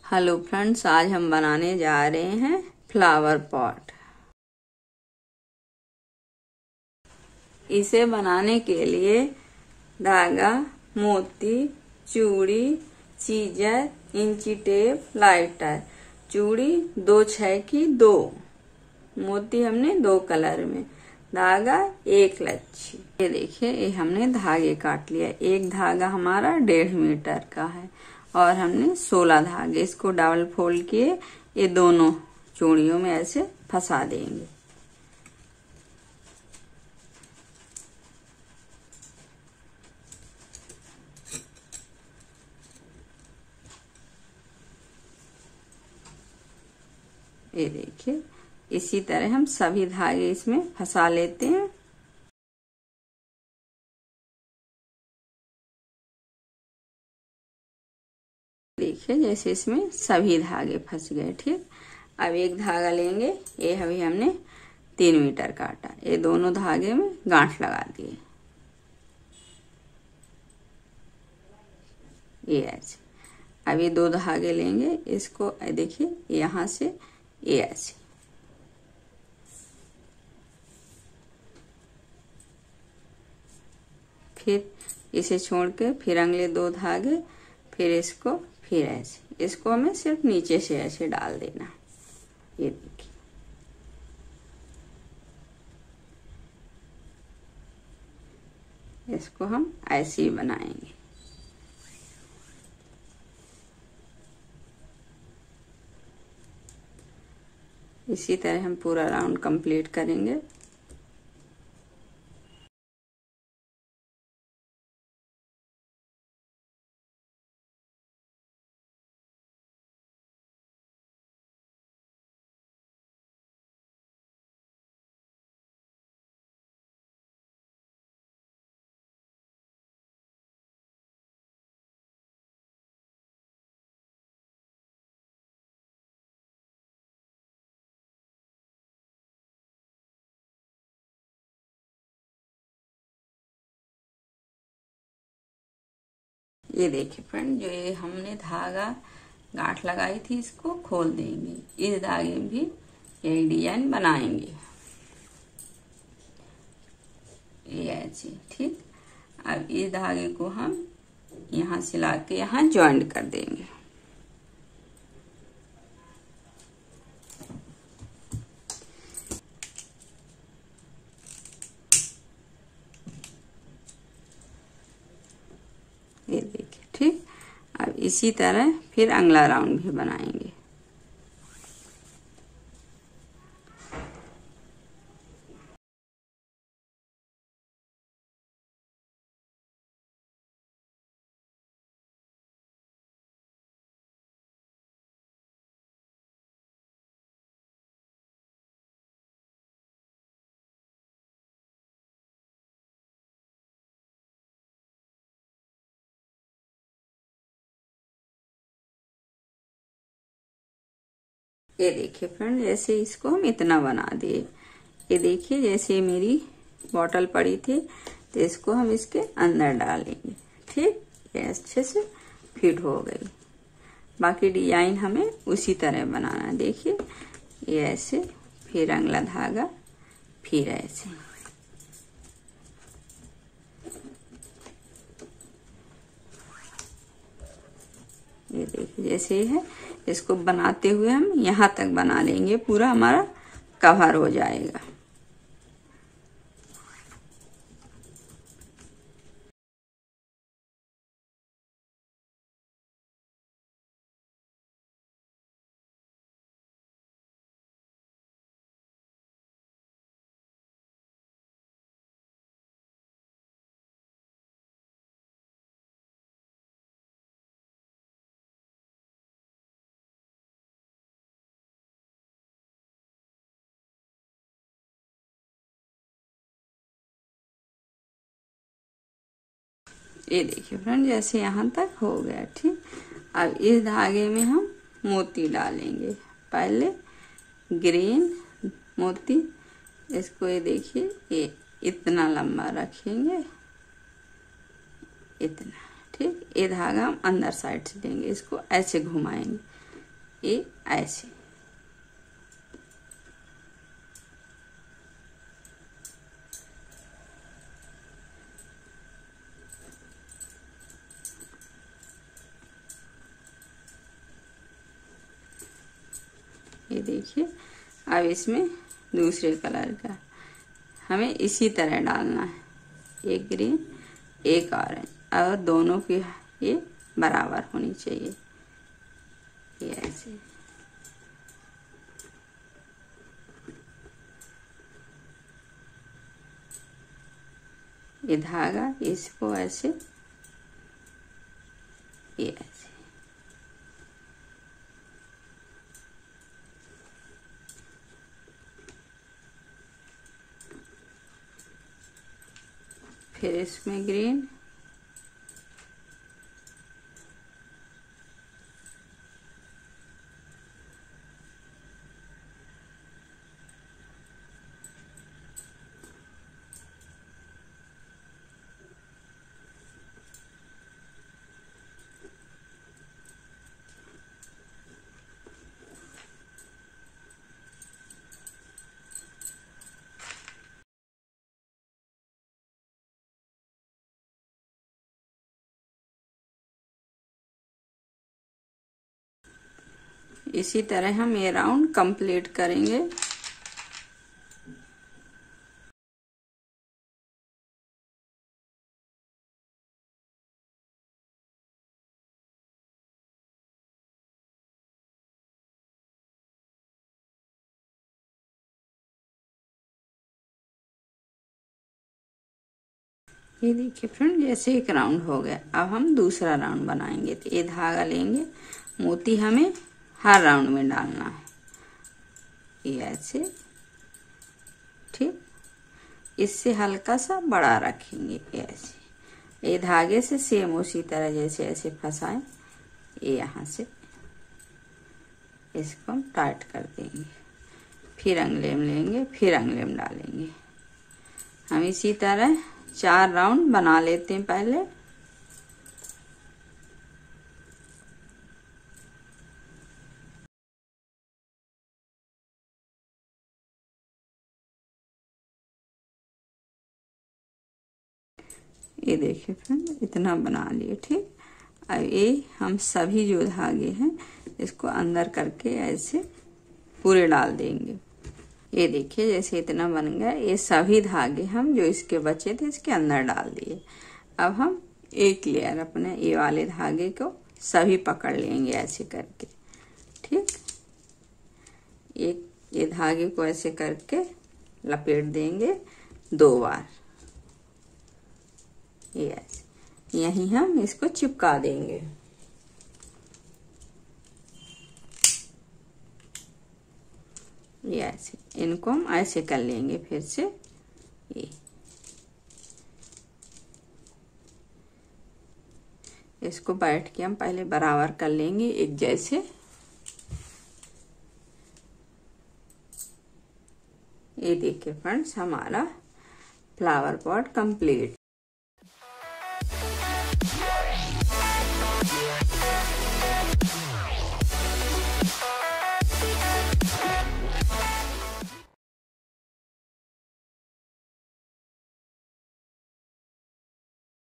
Hello friends, आज हम बनाने जा रहे हैं फ्लावर पॉट। इसे बनाने के लिए धागा, मोती, चूड़ी, सीजर, इंची टेप, लाइटर। चूड़ी 2/6 की 2, मोती हमने 2 कलर में, धागा 1 लच्छी। ये देखिए, ये हमने धागे काट लिया। एक धागा हमारा 1.5 मीटर का है और हमने 16 धागे इसको डबल फोल्ड किए। ये दोनों चूड़ियों में ऐसे फंसा देंगे। ये देखिए, इसी तरह हम सभी धागे इसमें फंसा लेते हैं। देखिए, जैसे इसमें सभी धागे फंस गए। ठीक, अब एक धागा लेंगे। ये अभी हमने 3 मीटर काटा। ये दोनों धागे में गांठ लगा दिए। ये ऐसे। अब ये 2 धागे लेंगे, इसको देखिए यहाँ से ये ऐसे। फिर इसे छोड़ के फिर अगले 2 धागे, फिर इसको फिर ऐसे। इसको हमें सिर्फ नीचे से ऐसे डाल देना। ये देखिए, इसको हम ऐसे ही बनाएंगे। इसी तरह हम पूरा राउंड कंप्लीट करेंगे। ये देखिए फ्रेंड, जो ये हमने धागा गांठ लगाई थी, इसको खोल देंगे। इस धागे में भी यही डिजाइन बनाएंगे। ये ऐसे। ठीक, अब इस धागे को हम यहाँ से लाके यहाँ ज्वाइंट कर देंगे। ये देखिए। ठीक, अब इसी तरह फिर अगला राउंड भी बनाएंगे। ये देखिए फ्रेंड, जैसे इसको हम इतना बना दिए। ये देखिए, जैसे मेरी बॉटल पड़ी थी, तो इसको हम इसके अंदर डालेंगे। ठीक, ये अच्छे से फिट हो गई। बाकी डिजाइन हमें उसी तरह बनाना। देखिए, ये ऐसे, फिर अगला धागा, फिर ऐसे। ये देखिए, जैसे ये है, इसको बनाते हुए हम यहाँ तक बना लेंगे, पूरा हमारा कवर हो जाएगा। ये देखिए फ्रेंड, जैसे यहाँ तक हो गया। ठीक, अब इस धागे में हम मोती डालेंगे। पहले ग्रीन मोती, इसको ये देखिए, ये इतना लंबा रखेंगे, इतना। ठीक, ये धागा हम अंदर साइड से देंगे, इसको ऐसे घुमाएंगे। ये ऐसे। ये देखिए, अब इसमें दूसरे कलर का हमें इसी तरह डालना है, एक ग्रीन एक ऑरेंज, और दोनों की ये बराबर होनी चाहिए, ये ऐसे। ये धागा इसको ऐसे, ये ऐसे। फिर इसमें ग्रीन, इसी तरह हम ये राउंड कंप्लीट करेंगे। ये देखिए फ्रेंड, जैसे एक राउंड हो गया। अब हम दूसरा राउंड बनाएंगे। तो ये धागा लेंगे, मोती हमें हर राउंड में डालना है, ये ऐसे, ठीक। इससे हल्का सा बड़ा रखेंगे, ये ऐसे। ये धागे से सेम उसी तरह जैसे ऐसे फंसाएं, ये यहाँ से इसको हम टाइट कर देंगे। फिर अंगलेम लेंगे, फिर अंगलेम डालेंगे। हम इसी तरह 4 राउंड बना लेते हैं पहले। ये देखिए फ्रेंड, इतना बना लिए, ठीक। अब ये हम सभी जो धागे हैं इसको अंदर करके ऐसे पूरे डाल देंगे। ये देखिए, जैसे इतना बन गया। ये सभी धागे हम जो इसके बचे थे इसके अंदर डाल दिए। अब हम एक लेयर अपने ये वाले धागे को सभी पकड़ लेंगे ऐसे करके, ठीक। ये धागे को ऐसे करके लपेट देंगे 2 बार, ये ऐसे। यहीं हम इसको चिपका देंगे। ये ऐसे, इनको हम ऐसे कर लेंगे फिर से। ये इसको बैठ के हम पहले बराबर कर लेंगे एक जैसे। ये देखिए फ्रेंड्स, हमारा फ्लावर पॉट कंप्लीट।